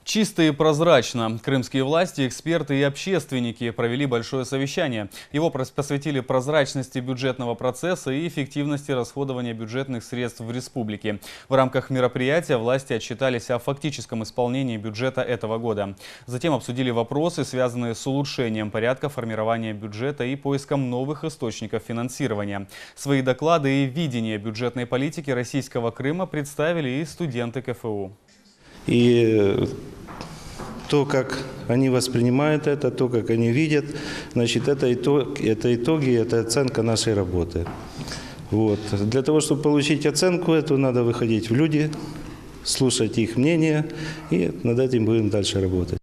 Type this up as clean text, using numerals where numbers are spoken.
Чисто и прозрачно. Крымские власти, эксперты и общественники провели большое совещание. Его посвятили прозрачности бюджетного процесса и эффективности расходования бюджетных средств в республике. В рамках мероприятия власти отчитались о фактическом исполнении бюджета этого года. Затем обсудили вопросы, связанные с улучшением порядка формирования бюджета и поиском новых источников финансирования. Свои доклады и видение бюджетной политики российского Крыма представили и студенты КФУ. И то, как они воспринимают это, то, как они видят, значит, это итоги, это оценка нашей работы. Вот. Для того, чтобы получить оценку эту, надо выходить в люди, слушать их мнение, и над этим будем дальше работать.